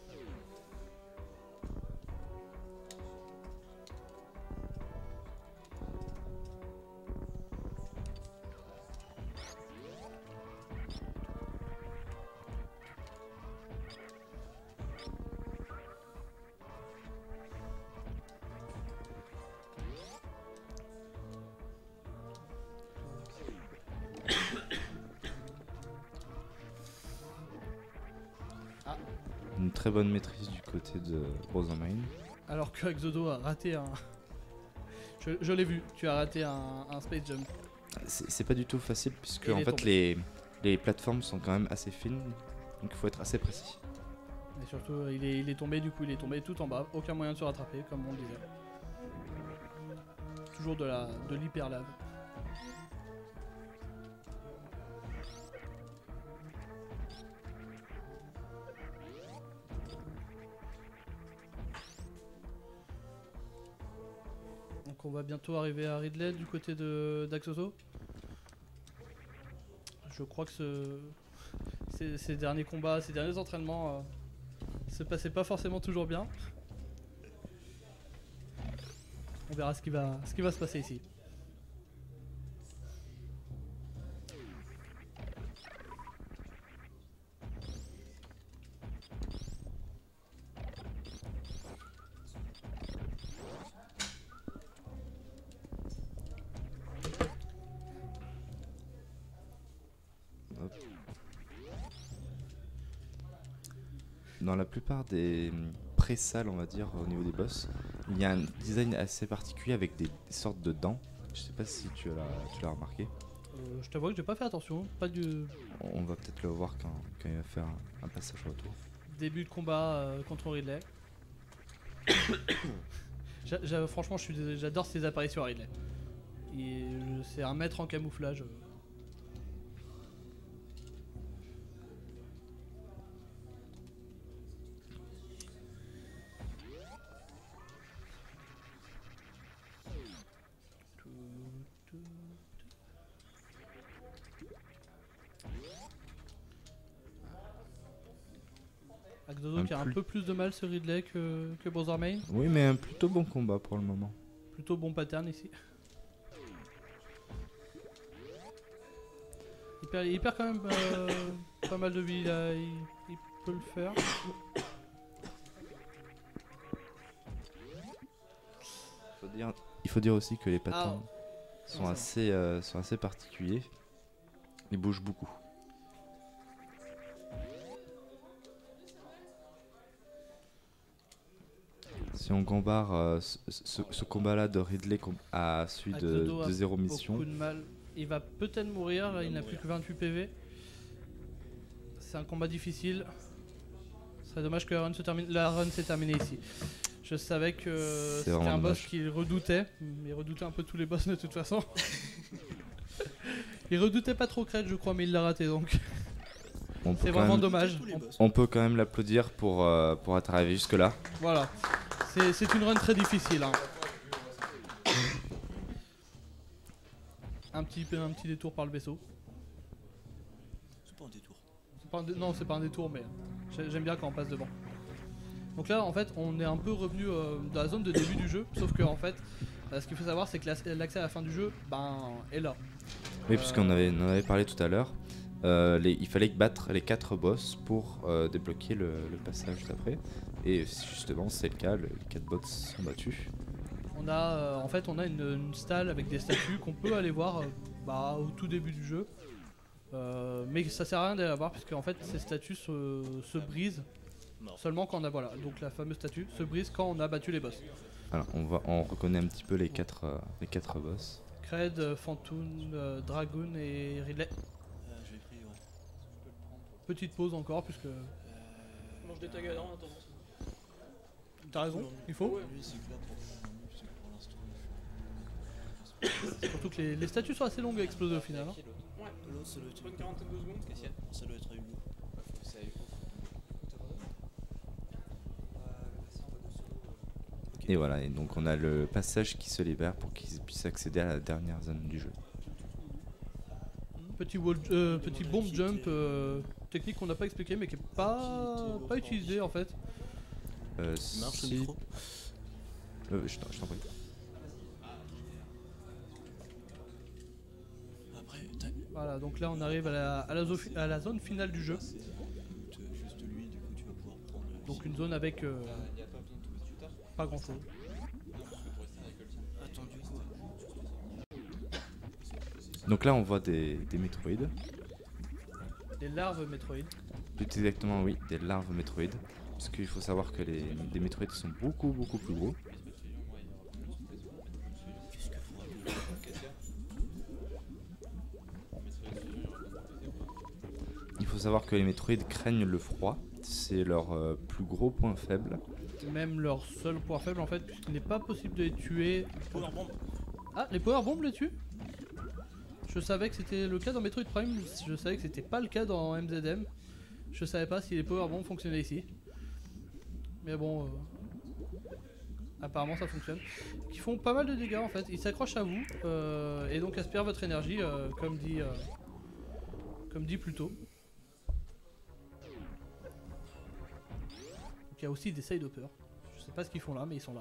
Une très bonne maîtrise du côté de Rosamine. Alors que Exodo a raté un... Je l'ai vu, tu as raté un space jump. C'est pas du tout facile puisque Et il en est fait tombé. les plateformes sont quand même assez fines, donc il faut être assez précis. Et surtout, il est tombé, du coup, il est tombé tout en bas. Aucun moyen de se rattraper, comme on le disait. Toujours de l'hyper lave. Donc on va bientôt arriver à Ridley du côté d'Axoso. Je crois que ces derniers combats, ces derniers entraînements se passaient pas forcément toujours bien. On verra ce qui va se passer ici. Dans la plupart des pré-salles, on va dire, au niveau des boss, il y a un design assez particulier avec des sortes de dents. Je sais pas si tu l'as remarqué. Je t'avoue que j'ai pas fait attention, pas du On va peut-être le voir quand il va faire un passage retour. début de combat contre Ridley. Franchement, j'adore ses apparitions à Ridley. C'est un maître en camouflage. Axodo qui a un peu plus de mal ce Ridley que Bozarmain. Oui, mais un plutôt bon combat pour le moment. Plutôt bon pattern ici. Il perd quand même pas mal de vie là, il peut le faire. Il faut dire aussi que les patterns sont assez particuliers. Ils bougent beaucoup. Si on compare ce combat-là de Ridley à celui Axodo de Zéro Mission, beaucoup de mal. Il va peut-être mourir, là, il n'a plus que 28 PV. C'est un combat difficile. Ce serait dommage que la run s'est terminée ici. Je savais que c'était vraiment un boss dommage. qu'il redoutait. Il redoutait un peu tous les boss de toute façon. Il redoutait pas trop Cred, je crois, mais il l'a raté donc. on peut C'est quand vraiment même- dommage. Tous les boss. on peut quand même l'applaudir pour être arrivé jusque-là. Voilà. C'est une run très difficile. Hein. Un petit détour par le vaisseau. C'est pas un détour. Non, c'est pas un détour, mais j'aime bien quand on passe devant. Donc là, en fait, on est un peu revenu dans la zone de début du jeu, sauf que en fait, ce qu'il faut savoir, c'est que l'accès à la fin du jeu, est là. Oui, puisqu'on en avait parlé tout à l'heure. Il fallait battre les 4 boss pour débloquer le passage d'après. Et justement, c'est le cas, les 4 boss sont battus. On a, en fait, on a une stalle avec des statues qu'on peut aller voir au tout début du jeu. Mais ça sert à rien d'aller la voir, puisque en fait, ces statues se brisent Mort. seulement quand on a, voilà, donc la fameuse statue se brise quand on a battu les boss. Alors, on reconnaît un petit peu les 4 boss. Cred, Phantoon, Dragoon et Ridley. Je l'ai pris, ouais. Petite pause encore, puisque Mange des tagadans en attendant. t'as raison, il faut. Ouais. Lui, c'est clair pour l'instant. Surtout que les statues sont assez longues à exploser au final. Hein. Ouais, L'autre, ça doit être une quarantaine de secondes, Cassian. Ça doit être à Hugo. Ok. Et voilà, et donc on a le passage qui se libère pour qu'ils puissent accéder à la dernière zone du jeu. Petit bomb jump technique qu'on n'a pas expliqué mais qui est pas utilisé en fait. Il marche le Si- micro. je t'en prie. Après, Voilà, donc là on arrive à la zone finale du jeu. juste lui, du coup tu vas pouvoir prendre. Donc une zone avec pas grand chose. Attends, du coup. Donc là on voit des Metroid. Des larves Metroid. Plus exactement oui, des larves Metroid. Parce qu'il faut savoir que les Metroid sont beaucoup plus gros. Il faut savoir que les Metroid craignent le froid. C'est leur plus gros point faible. Même leur seul point faible en fait, puisqu'il n'est pas possible de les tuer. Powerbomb. Ah, les power bombs les tuent? Je savais que c'était le cas dans Metroid Prime, je savais que c'était pas le cas dans MZM. Je savais pas si les power bombs fonctionnaient ici. Mais bon, apparemment ça fonctionne. Ils font pas mal de dégâts en fait, ils s'accrochent à vous et donc aspirent votre énergie comme dit plus tôt. Donc il y a aussi des side hoppers. Je sais pas ce qu'ils font là, mais ils sont là.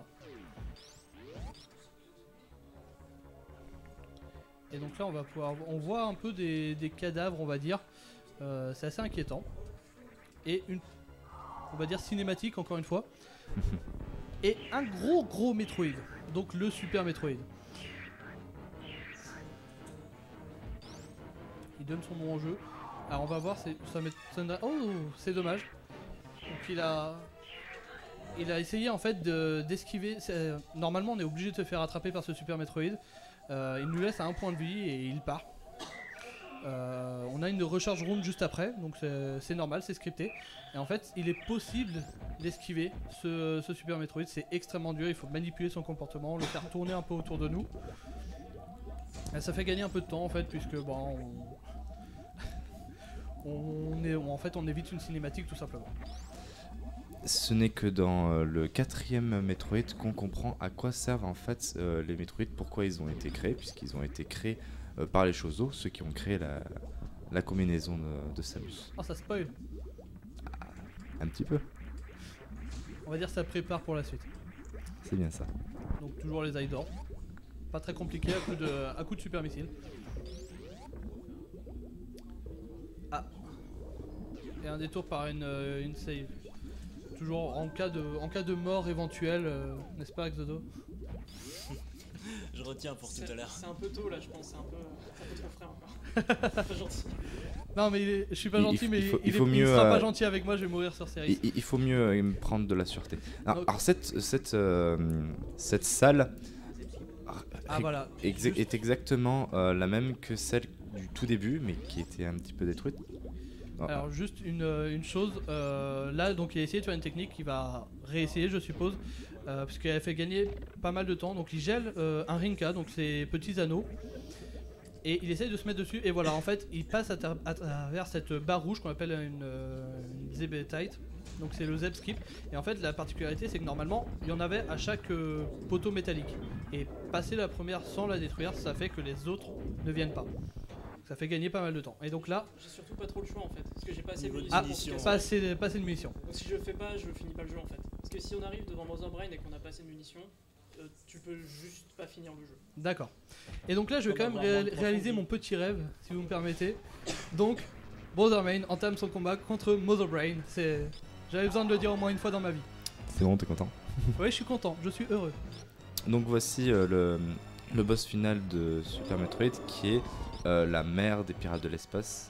Et donc là on voit un peu des cadavres on va dire. C'est assez inquiétant. Et on va dire cinématique encore une fois. Et un gros Metroid. Donc le Super Metroid. Il donne son nom en jeu. Alors on va voir, oh c'est dommage. Donc il a essayé en fait d'esquiver. Normalement on est obligé de se faire attraper par ce Super Metroid. Il nous laisse à un point de vie et il part. On a une recharge room juste après, donc c'est normal, c'est scripté. Et en fait, il est possible d'esquiver ce Super Metroid. C'est extrêmement dur, il faut manipuler son comportement, le faire tourner un peu autour de nous. Et ça fait gagner un peu de temps en fait, puisque bon, on évite une cinématique tout simplement. Ce n'est que dans le 4e Metroid qu'on comprend à quoi servent en fait les Metroid, pourquoi ils ont été créés, puisqu'ils ont été créés par les Chozo, ceux qui ont créé la combinaison de Samus. Oh ça spoil. Un petit peu, On va dire ça prépare pour la suite. c'est bien ça. Donc toujours les ailes d'or. Pas très compliqué à coup de super missile. Ah. Et un détour par une save. Toujours en cas de mort éventuelle, n'est-ce pas Exodo? Je retiens pour tout à l'heure. C'est un peu tôt là, je pense. C'est un peu trop frais encore. C'est pas gentil. Non mais je suis pas Il gentil faut- mais il faut il mieux, sera pas gentil avec moi, je vais mourir sur série. Il faut mieux prendre de la sûreté. Alors, Donc- alors cette salle Ah voilà. est exactement la même que celle du tout début, mais qui était un petit peu détruite. Ah, Alors juste une chose, là donc il a essayé de faire une technique qu'il va réessayer je suppose, parce qu'elle a fait gagner pas mal de temps, donc il gèle un Rinka, donc ces petits anneaux, et il essaye de se mettre dessus, et voilà en fait il passe à travers cette barre rouge qu'on appelle une Zebetite, donc c'est le Zeb Skip, et en fait la particularité c'est que normalement il y en avait à chaque poteau métallique, et passer la première sans la détruire ça fait que les autres ne viennent pas. Ça fait gagner pas mal de temps. Et donc là, J'ai surtout pas trop le choix en fait. Parce que j'ai pas assez de Niveau munitions. ah, pour munitions, tout ouais. casser. pas assez de munitions. Donc si je le fais pas, je finis pas le jeu en fait. Parce que si on arrive devant Mother Brain et qu'on a pas assez de munitions, tu peux juste pas finir le jeu. D'accord. Et donc là, je vais Comme quand même avoir moins de points réaliser de vie. mon petit rêve, si vous me permettez. Donc, Brothermain entame son combat contre Mother Brain. J'avais besoin de le dire au moins une fois dans ma vie. c'est bon, t'es content. Oui, je suis content, je suis heureux. Donc voici le boss final de Super Metroid, qui est la mère des pirates de l'espace.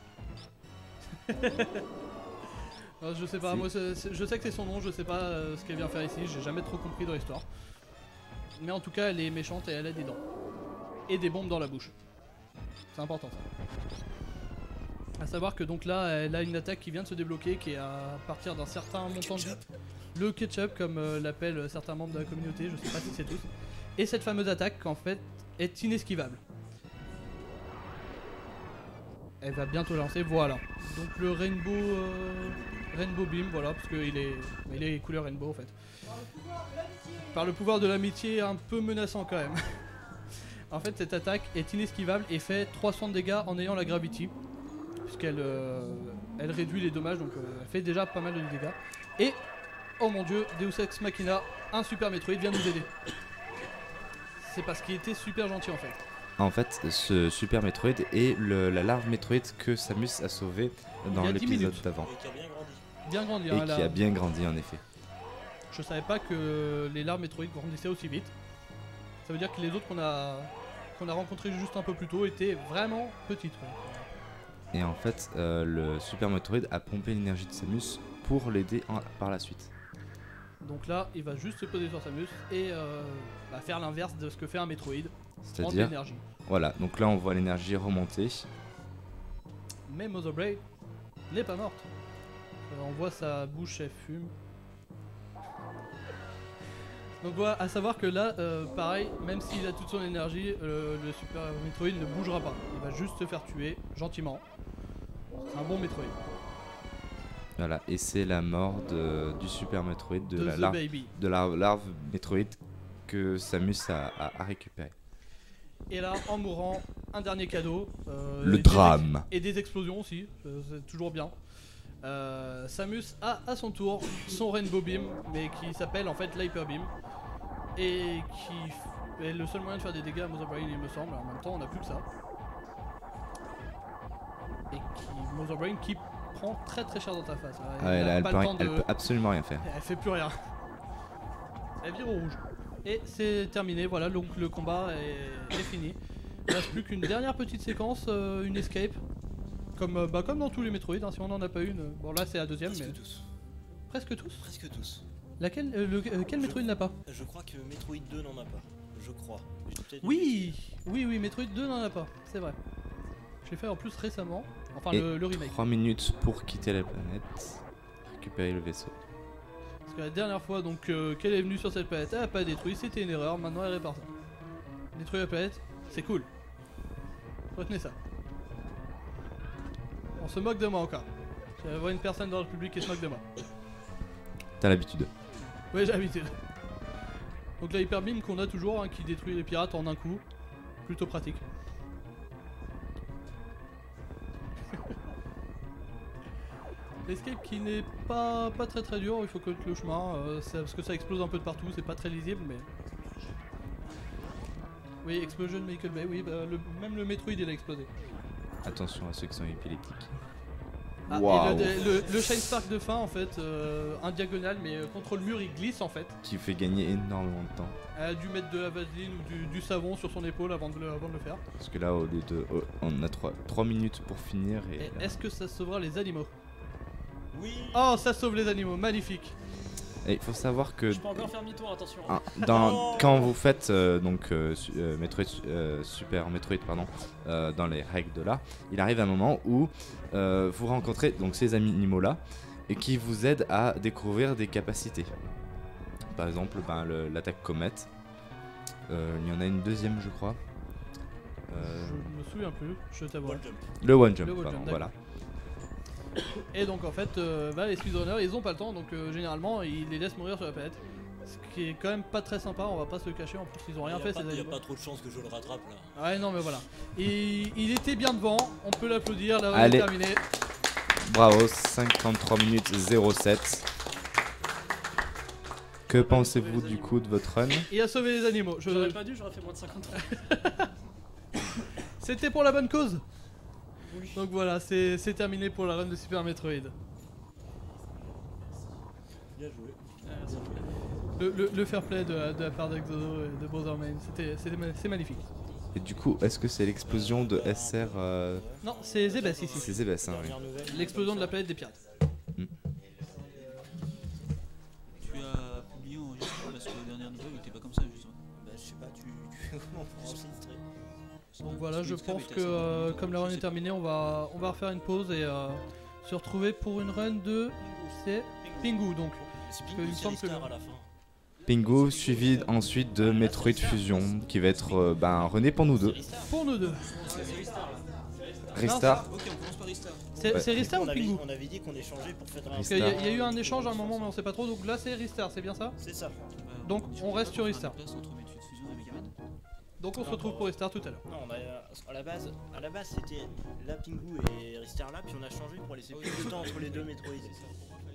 Alors, je sais pas, Si. moi je sais que c'est son nom, je sais pas ce qu'elle vient faire ici, j'ai jamais trop compris dans l'histoire. Mais en tout cas, elle est méchante et elle a des dents. Et des bombes dans la bouche. C'est important ça. A savoir que donc là, elle a une attaque qui vient de se débloquer, qui est à partir d'un certain montant de vie. Le ketchup, comme l'appellent certains membres de la communauté, je sais pas si c'est tous. Et cette fameuse attaque, en fait, est inesquivable. Elle va bientôt lancer, voilà. Donc le Rainbow Beam, voilà, parce qu'il est couleur Rainbow en fait. Par le pouvoir de l'amitié, un peu menaçant quand même. En fait, cette attaque est inesquivable et fait 300 de dégâts en ayant la Gravity. Puisqu'elle elle réduit les dommages, donc elle fait déjà pas mal de dégâts. Et, oh mon dieu, Deus Ex Machina, un Super Metroid vient nous aider. C'est parce qu'il était super gentil en fait. En fait, ce Super Metroid est la larve Metroid que Samus a sauvé dans Il y a 10 l'épisode minutes. d'avant. Et qui a bien grandi. Bien grandi, Et hein, qui là. a bien grandi en effet. Je savais pas que les larves Metroid grandissaient aussi vite. Ça veut dire que les autres qu'on a rencontrés juste un peu plus tôt étaient vraiment petites. Ouais. Et en fait, le Super Metroid a pompé l'énergie de Samus pour l'aider par la suite. Donc là, il va juste se poser sur Samus et faire l'inverse de ce que fait un Metroid. Prendre de C'est-à-dire, l'énergie. voilà, donc là on voit l'énergie remonter. Mais Mother Braid n'est pas morte. On voit sa bouche, elle fume. Donc voilà, à savoir que là, pareil, même s'il a toute son énergie, le Super Metroid ne bougera pas. Il va juste se faire tuer, gentiment. C'est un bon Metroid. Voilà, et c'est la mort du Super Metroid, de la The larve, Baby. de la larve Metroid que Samus a récupéré. Et là, en mourant, un dernier cadeau. Le et drame. Et des explosions aussi, c'est toujours bien. Samus a à son tour son Rainbow Beam, mais qui s'appelle en fait l'Hyper Beam. Et qui est le seul moyen de faire des dégâts à Mother Brain, il me semble. En même temps, on n'a plus que ça. Et Mother Brain qui prend très très cher dans ta face. Ah ouais, là, elle pas peut, le temps elle de- peut absolument rien faire. Elle fait plus rien. Elle vire au rouge. Et c'est terminé, voilà, donc le combat est fini. Il ne reste plus qu'une dernière petite séquence, une escape. Comme dans tous les Metroid, hein, si on n'en a pas une. Bon là c'est la deuxième, mais. Presque tous. Presque tous. Presque tous. Laquelle, quel Metroid n'a pas? Je crois que Metroid 2 n'en a pas. Je crois. Je dis peut-être une Oui, oui, Metroid 2 n'en a pas, c'est vrai. Je l'ai fait en plus récemment, enfin Et le remake. 3 minutes pour quitter la planète, récupérer le vaisseau. Parce que la dernière fois donc qu'elle est venue sur cette planète, elle a pas détruit, c'était une erreur, maintenant elle répare ça. Détruire la planète, c'est cool. Retenez ça. On se moque de moi encore. Je vois une personne dans le public qui se moque de moi. T'as l'habitude. Oui, j'ai l'habitude. Donc la Hyper Beam qu'on a toujours, hein, qui détruit les pirates en un coup. Plutôt pratique. L'escape qui n'est pas très très dur, il faut connaître le chemin, parce que ça explose un peu de partout, c'est pas très lisible mais... Oui, Explosion Michael Bay, oui, même le Metroid il a explosé. Attention à ceux qui sont épileptiques. Ah, Waouh. et le Shine Spark de fin en fait, un diagonal mais contre le mur il glisse en fait. Qui fait gagner énormément de temps. Elle a dû mettre de la vaseline ou du savon sur son épaule avant de le faire. Parce que là, au lieu de. On a 3 minutes pour finir. Et Et là- est-ce que ça sauvera les animaux? Oui. Oh, ça sauve les animaux, magnifique. Et il faut savoir que Je peux encore faire demi-tour, attention. quand vous faites Super Metroid dans les règles de là, il arrive un moment où vous rencontrez donc ces animaux là et qui vous aident à découvrir des capacités. Par exemple, l'attaque comète. Il y en a une deuxième, je crois. Je me souviens plus, je t'avoue. Wall jump. Le one jump, Le wall pardon, jump, voilà. Et donc en fait, les speedrunners ils ont pas le temps, donc généralement ils les laissent mourir sur la planète. Ce qui est quand même pas très sympa, on va pas se le cacher, en plus ils ont rien fait ces Il y a animaux. pas trop de chances que je le rattrape là. Ouais non mais voilà. Et il était bien devant, on peut l'applaudir, là on est Allez. terminé. Bravo, 53 minutes 07. Que pensez-vous du coup de votre run? Il a sauvé les animaux. J'aurais pas dû, j'aurais fait moins de 50. C'était pour la bonne cause. Oui. Donc voilà, c'est terminé pour la run de Super Metroid. Bien joué. Merci. Le fair play de la part d'Exodo et de Bowserman, c'est magnifique. Et du coup, est-ce que c'est l'explosion de SR Non, c'est Zebes ici. C'est Zebes, hein, oui. Dernière nouvelle. L'explosion de la planète des pirates. Tu as publié enregistré parce que la dernière nouvelle était pas comme ça justement. Bah, je sais pas, tu fais comment pour enregistrer? Donc voilà, je pense que comme la run est terminée, on va refaire une pause et se retrouver pour une run de... C'est Pingu donc. Spin il me ou semble que Star le- à la fin. Pingu suivi ensuite de Metroid Fusion qui va être rené pour nous deux. Pour nous deux. Restart. Ok, on peut C'est Ristar ou Pingu? On avait dit qu'on échangeait pour faire un. Parce qu'il y a eu un échange à un moment, mais on sait pas trop. Donc là, c'est Ristar, c'est bien ça? C'est ça. Donc, on reste sur Ristar. Entre Metroid Fusion et Megaman. Donc on se retrouve pour Ristar tout à l'heure. Non, à la base c'était la Pingu et Ristar là, puis on a changé pour laisser plus de temps entre les deux Metroid.